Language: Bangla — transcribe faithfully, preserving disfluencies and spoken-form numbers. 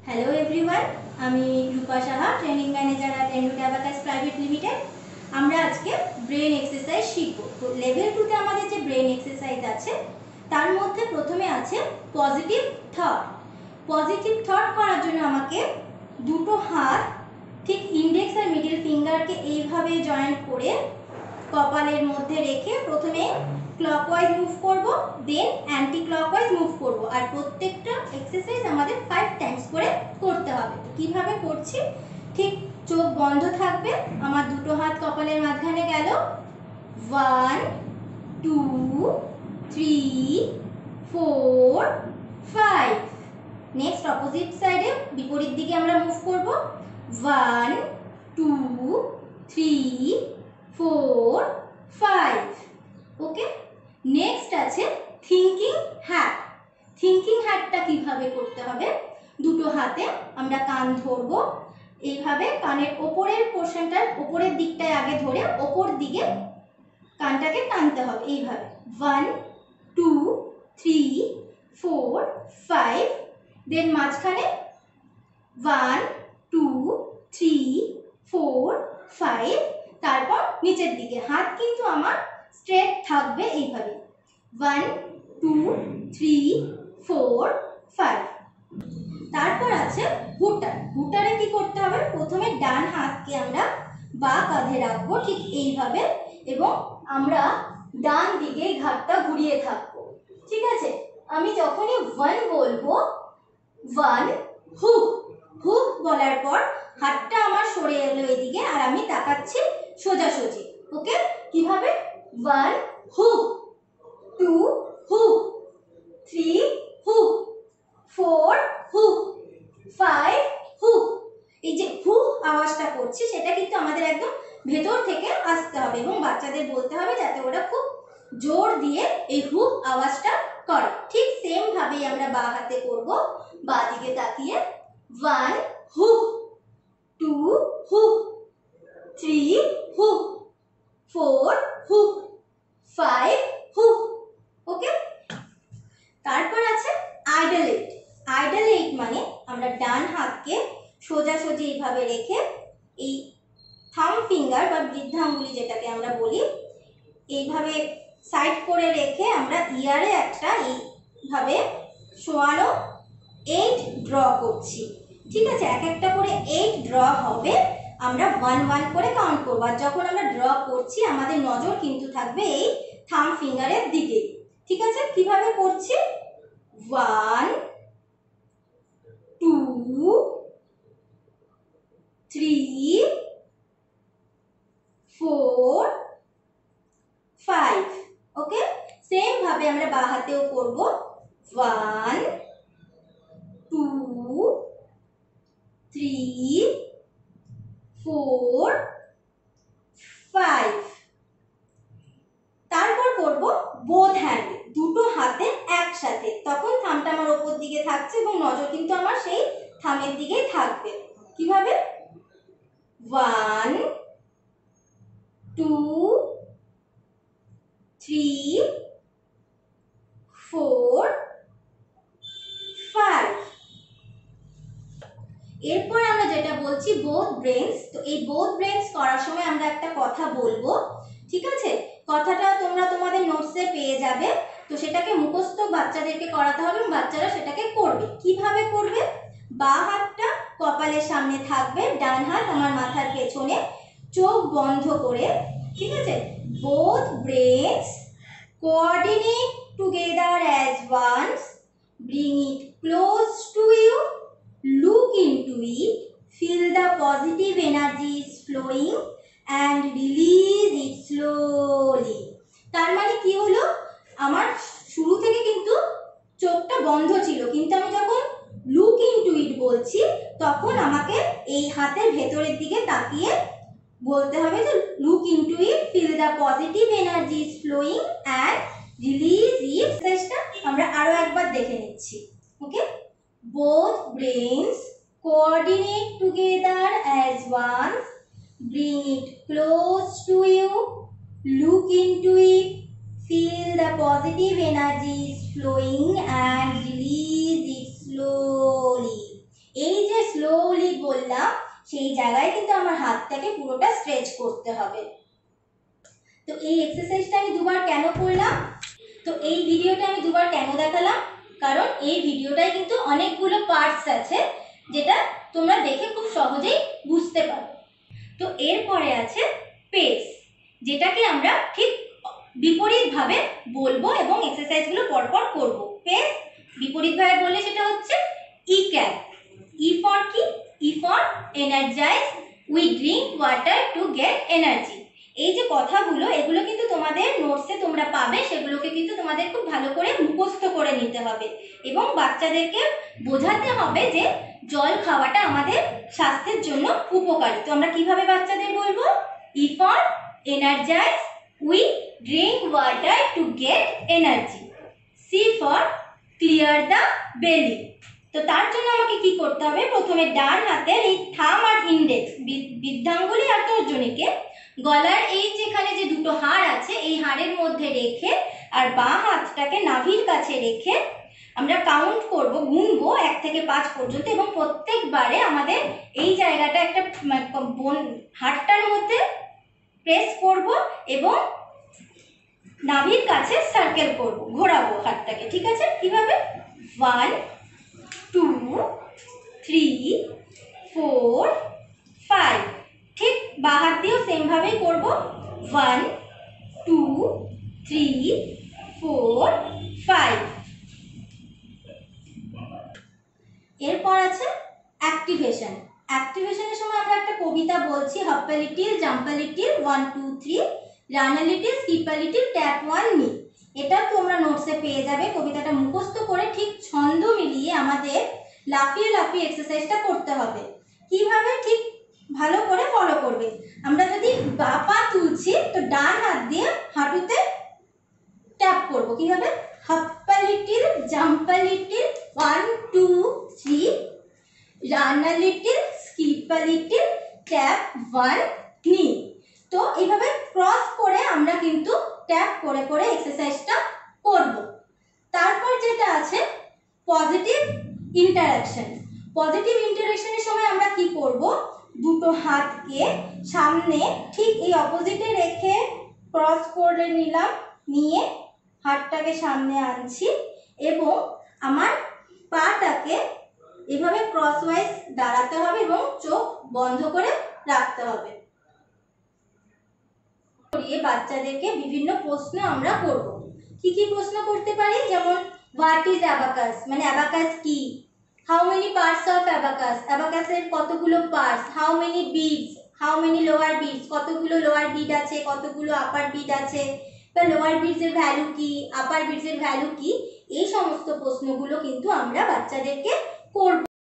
हेलो एवरीवन আমি Rupa Saha training manager at android abacus private limited. আমরা আজকে ব্রেন এক্সারসাইজ শিখব। তো লেভেল টু তে আমাদের যে ব্রেন এক্সারসাইজ আছে তার মধ্যে প্রথমে আছে পজিটিভ থট। পজিটিভ থট করার জন্য আমাকে দুটো হাত ঠিক ইন্ডেক্স আর মিডল ফিঙ্গারকে এইভাবে জয়েন্ট করে কপালের মধ্যে রেখে প্রথমে ক্লকওয়াইজ মুভ করব, দেন অ্যান্টি ক্লকওয়াইজ মুভ করব। আর প্রত্যেকটা এক্সারসাইজ আমাদের ফাইভ টাইমস করে করতে হবে। তো কিভাবে করছি, ঠিক চোখ বন্ধ থাকবে, আমার দুটো হাত কপালের মাঝখানে গেল, one two three four five. Next opposite সাইডে বিপরীত দিকে আমরা মুভ করব, one two three four five. Okay, next আছে থিঙ্কিং হ্যাট। থিঙ্কিং হ্যাটটা কিভাবে করতে হবে, দুটো হাতে আমরা কান ধরবো, এইভাবে কানের ওপরের পোর্শনটার ওপরের দিকটায় আগে ধরে ওপর দিকে কানটাকে টানতে হবে এইভাবে, one two three four five. Then মাঝখানে one two three four five. তারপর নিচের দিকে হাত কিন্তু আমার স্ট্রেট থাকবে এইভাবে, one two three four five. তারপর আছে হুটার। হুটারে কি করতে হবে, প্রথমে ডান হাতকে আমরা বা কাঁধে রাখবো ঠিক এইভাবে এবং আমরা ডান দিকে ঘাটটা ঘুরিয়ে থাকবো। ঠিক আছে, আমি যখনই ওয়ান বলবো, ওয়ান হুক, হুক বলার পর হাতটা আমার সরে এলো এদিকে আর আমি তাকাচ্ছি সোজাসুজি। ওকে, কিভাবে, one hook, two hook, three hook, four hook, five hook. এই যে হুক আওয়াজটা করছি সেটা কিন্তু আমাদের একদম ভেতর থেকে আসতে হবে এবং বাচ্চাদের বলতে হবে যাতে ওরা খুব জোর দিয়ে এই হুক আওয়াজটা করে। ঠিক সেম ভাবেই আমরা বাঁ হাতে করব, বাঁ দিকে তাকিয়ে, one hook, two hook, three hook, four hook, five hook. Okay, তারপর আছে আইডল এইট। আইডল এইট মানে আমরা ডান হাতকে সোজাসুজি এইভাবে রেখে এই থাম ফিঙ্গার বা বৃদ্ধাঙ্গুলি যেটাকে আমরা বলি এইভাবে সাইড করে রেখে আমরা ইয়ারে একটা এইভাবে শোয়ানো এইট ড্র করছি। ঠিক আছে, এক একটা করে এইট ড্র হবে, আমরা ওয়ান ওয়ান করে কাউন্ট করবো। আর যখন আমরা ড্র করছি আমাদের নজর কিন্তু থাকবে এই থাম ফিঙ্গারের দিকে। ঠিক আছে, কিভাবে করছি, one two three four five. Okay, same ভাবে আমরা বাঁ হাতেও করবো, one two three four five. তারপর করব বোথ হ্যান্ড, দুটো হাতে একসাথে, তখন থামটা আমার ওপর দিকে থাকছে এবং নজর কিন্তু আমার সেই থামের দিকেই থাকবে। কিভাবে, one two three four five. এরপর আমরা যেটা বলছি বোথ ব্রেনস। তো এই বোথ ব্রেনস করার সময় আমরা একটা কথা বলবো। ঠিক আছে, কথাটা তোমরা তোমাদের নোটসে পেয়ে যাবে। তো সেটাকে মুখস্থ বাচ্চাদেরকে করাতে হবে এবং বাচ্চারা সেটাকে করবে। কিভাবে করবে, বাঁ হাতটা কপালের সামনে থাকবে, ডান হাত আমার মাথার পেছনে, চোখ বন্ধ করে। ঠিক আছে, both brains coordinate together as once, bring it close to you, look into it, feel the positive energies flowing and release it slowly. তার মানে কি হলো, আমার শুরু থেকে কিন্তু চোখটা বন্ধ ছিল, কিন্তু আমি যখন look into it বলছি তখন আমাকে এই হাতের ভেতরের দিকে তাকিয়ে বলতে হবে যে look into it, feel the positive energies flowing and release it। সেটা আমরা আরো একবার দেখে নিচ্ছি। ওকে, both brains coordinate together as one, bring it close to you, look into it, feel the positive energies flowing and release it slowly। এই জায়গায় কিন্তু আমার হাতটাকে পুরোটা স্ট্রেচ করতে হবে। তো এই এক্সারসাইজটা আমি দুবার কেন করলাম, তো এই ভিডিওটা আমি দুবার কেন দেখালাম, কারণ এই ভিডিওটায় কিন্তু অনেকগুলো পার্টস আছে যেটা তোমরা দেখে খুব সহজেই বুঝতে পারো। তো এরপরে আছে পেস, যেটাকে আমরা ঠিক বিপরীতভাবে বলবো এবং এক্সারসাইজগুলো পরপর করব। পেস বিপরীতভাবে বললে সেটা হচ্ছে ই ক্যাপ। ই ফর কি? E for energize, we drink water to get energy. এই যে কথাগুলো, এগুলো কিন্তু তোমাদের নোটসে তোমরা পাবে, সেগুলোকে কিন্তু তোমাদের খুব ভালো করে মুখস্থ করে নিতে হবে এবং বাচ্চাদেরকে বোঝাতে হবে যে জল খাওয়াটা আমাদের স্বাস্থ্যের জন্য উপকারী। তো আমরা কিভাবে বাচ্চাদের বলবো? E for energize, we drink water to get energy. C for clear the belly. তো তার জন্য আমাকে কি করতে হবে? প্রথমে ডান হাতের এই থাম আর ইন্ডেক্স, বৃদ্ধাঙ্গুলি আর তর্জনীকে গলার এই যেখানে যে দুটো হাড় আছে এই হাড়ের মধ্যে রেখে আর বাঁ হাতটাকে নাভির কাছে রেখে আমরা কাউন্ট করব, গুনবো এক থেকে পাঁচ পর্যন্ত এবং প্রত্যেকবারে আমাদের এই জায়গাটা একটা বোন হাড়টার মধ্যে প্রেস করব এবং নাভির কাছে সার্কেল করব, ঘোরাবো হাতটাকে। ঠিক আছে? কিভাবে? One, two, three, four, five. ঠিক বাঁ হাত দিয়েও সেমভাবেই করব। One, two, three, four, five. এরপর আছে অ্যাক্টিভেশন। অ্যাক্টিভেশনের সময় আমরা একটা কবিতা বলছি, hop a little, jump a little, one two three, run a little, skip a little, tap one knee. এটা তোমরা নোটসে পেয়ে যাবে। কবিতাটা মুখস্থ করে ঠিক ছন্দ মিলিয়ে আমাদের লাফিয়ে লাফিয়ে এক্সারসাইজটা করতে হবে। কিভাবে? ঠিক ভালো করে ফলো করবে। আমরা যদি বাঁ পা তুলছি তো ডান হাত দিয়ে হাঁটুতে ট্যাপ করব। কিভাবে? Hop a little, jump a little, one two three, run a little, skip a little, tap one knee. তো এইভাবে ক্রস করে আমরা কিন্তু ট্যাপ করে করে এক্সারসাইজটা করব। তারপর যেটা আছে পজিটিভ ইন্টারাকশন। পজিটিভ ইন্টারাকশনের সময় আমরা কি করব? দুটো হাতকে সামনে ঠিক এই অপোজিটে রেখে ক্রস করে নিলাম, নিয়ে হাতটাকে সামনে আনছি এবং আমার পাটাকে এভাবে ক্রসওয়াইজ দাঁড়াতে হবে এবং চোখ বন্ধ করে রাখতে হবে। বাচ্চাদেরকে বিভিন্ন প্রশ্ন আমরা করব। কি কি প্রশ্ন করতে পারি? যেমন হোয়াট ইজ অ্যাবাকাস, মানে অ্যাবাকাস কি? How many parts of abacus, অ্যাবাকাসের কতগুলো parts? How many beads, how many lower beads, কতগুলো লোয়ার বিড আছে, কতগুলো আপার বিড আছে, বা লোয়ার বিডস এর ভ্যালু কি, আপার বিডস এর ভ্যালু কি? এই সমস্ত প্রশ্নগুলো কিন্তু আমরা বাচ্চাদেরকে করব।